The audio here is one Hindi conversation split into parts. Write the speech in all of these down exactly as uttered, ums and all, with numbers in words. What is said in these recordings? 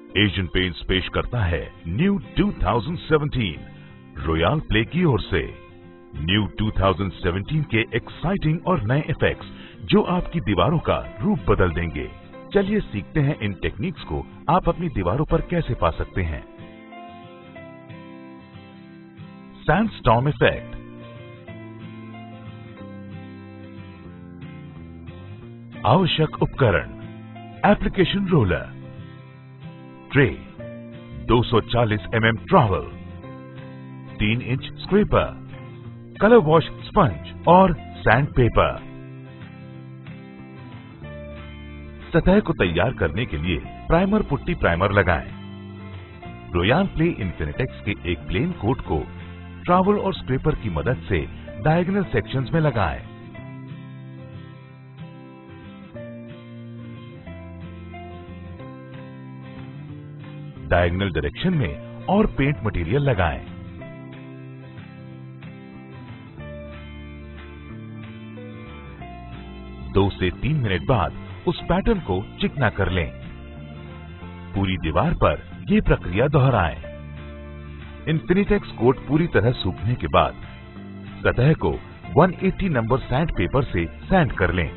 एशियन पेंट्स पेश करता है न्यू दो हज़ार सत्रह रॉयल प्ले की ओर से। न्यू दो हज़ार सत्रह के एक्साइटिंग और नए इफेक्ट्स जो आपकी दीवारों का रूप बदल देंगे। चलिए सीखते हैं इन टेक्निक्स को आप अपनी दीवारों पर कैसे पा सकते हैं। Sandstorm effect. आवश्यक उपकरण: एप्लीकेशन रोलर, ट्रे, दो सौ चालीस एम एम ट्रॉवल, तीन inch scraper, colour wash sponge और सैंड पेपर। सतह को तैयार करने के लिए प्राइमर पुट्टी प्राइमर लगाएं। रॉयल प्ले इन्फिनिटेक्स के एक प्लेन कोट को ट्रॉवल और स्क्रैपर की मदद से डायगोनल सेक्शंस में लगाएं। डायगोनल डायरेक्शन में और पेंट मटेरियल लगाएं। दो से तीन मिनट बाद उस पैटर्न को चिकना कर लें। पूरी दीवार पर ये प्रक्रिया दोहराएं। इन्फिनिटेक्स कोट पूरी तरह सूखने के बाद सतह को एक सौ अस्सी नंबर सैंड पेपर से सैंड कर लें।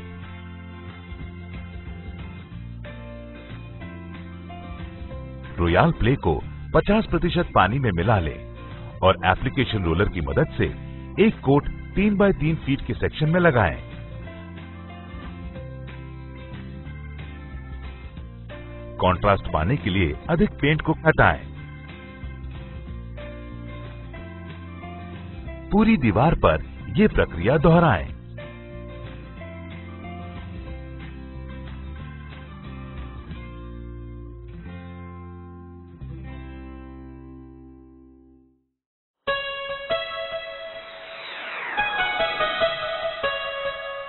रॉयल प्ले को पचास प्रतिशत पानी में मिला लें और एप्लीकेशन रोलर की मदद से एक कोट तीन बाय तीन फीट के सेक्शन में लगाएं। कंट्रास्ट पाने के लिए अधिक पेंट को हटाएं। पूरी दीवार पर ये प्रक्रिया दोहराएं।